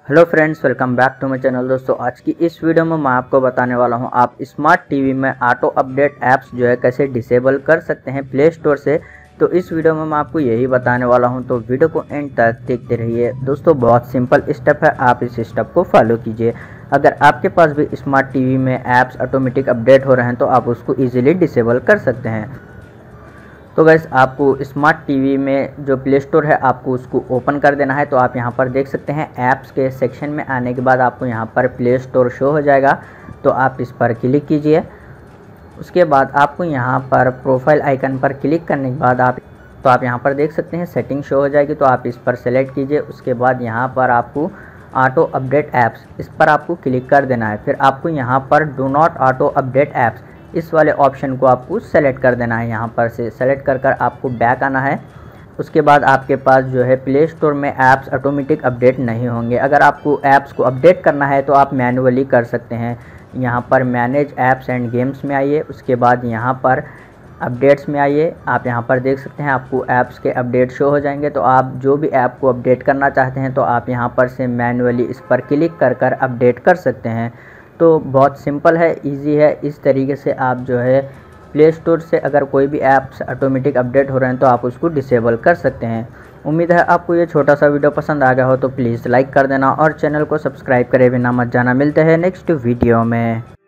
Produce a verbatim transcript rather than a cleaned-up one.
Hello friends, welcome back to my channel. दोस्तों, आज की इस वीडियो में मैं आपको बताने वाला हूं आप स्मार्ट टीवी में ऑटो अपडेट ऐप्स जो है कैसे डिसेबल कर सकते हैं प्ले स्टोर से। तो इस वीडियो में मैं आपको यही बताने वाला हूं, तो वीडियो को एंड तक देखते रहिए। दोस्तों, बहुत सिंपल स्टेप है, आप इस स्टेप को फॉलो कीजिए। अगर आपके पास भी स्मार्ट टीवी में ऐप्स ऑटोमेटिक अपडेट हो रहे हैं तो आप उसको ईजिली डिसेबल कर सकते हैं। तो गाइस, आपको स्मार्ट टीवी में जो प्ले स्टोर है आपको उसको ओपन कर देना है। तो आप यहाँ पर देख सकते हैं ऐप्स के सेक्शन में आने के बाद आपको यहाँ पर प्ले स्टोर शो हो जाएगा। तो आप इस पर क्लिक कीजिए। उसके बाद आपको यहाँ पर प्रोफाइल आइकन पर क्लिक करने के बाद आप तो आप यहाँ पर देख सकते हैं सेटिंग शो हो जाएगी। तो आप इस पर सेलेक्ट कीजिए। उसके बाद यहाँ पर आपको ऑटो अपडेट ऐप्स, इस पर आपको क्लिक कर देना है। फिर आपको यहाँ पर do not auto update apps, इस वाले ऑप्शन को आपको सेलेक्ट कर देना है। यहाँ पर से सेलेक्ट कर कर आपको बैक आना है। उसके बाद आपके पास जो है प्ले स्टोर में ऐप्स ऑटोमेटिक अपडेट नहीं होंगे। अगर आपको ऐप्स को अपडेट करना है तो आप मैनुअली कर सकते हैं। यहाँ पर मैनेज ऐप्स एंड गेम्स में आइए। उसके बाद यहाँ पर अपडेट्स में आइए। आप यहाँ पर देख सकते हैं आपको ऐप्स के अपडेट शो हो जाएंगे। तो आप जो भी ऐप को अपडेट करना चाहते हैं तो आप यहाँ पर से मैनुअली इस पर क्लिक कर कर अपडेट कर सकते हैं। तो बहुत सिंपल है, इजी है। इस तरीके से आप जो है प्ले स्टोर से अगर कोई भी ऐप्स ऑटोमेटिक अपडेट हो रहे हैं तो आप उसको डिसेबल कर सकते हैं। उम्मीद है आपको ये छोटा सा वीडियो पसंद आ गया हो, तो प्लीज़ लाइक कर देना और चैनल को सब्सक्राइब करे बिना मत जाना। मिलते हैं नेक्स्ट वीडियो में।